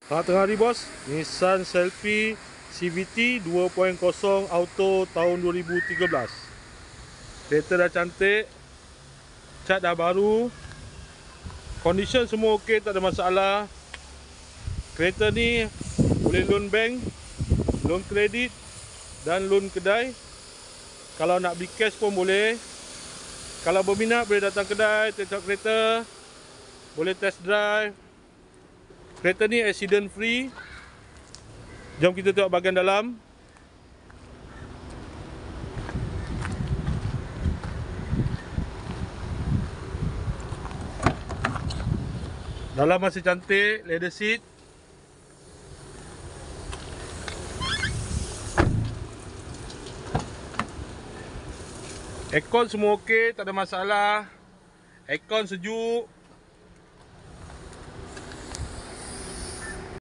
Selamat tengah hari bos. Nissan Selfie CVT 2.0 Auto tahun 2013. Kereta dah cantik, cat dah baru, condition semua okey, tak ada masalah. Kereta ni boleh loan bank, loan kredit dan loan kedai. Kalau nak beli cash pun boleh. Kalau berminat boleh datang kedai, tengok kereta, boleh test drive. Kereta ni accident free. Jom kita tengok bahagian dalam. Dalam masih cantik, leather seat. Aircon semua okey, tak ada masalah. Aircon sejuk.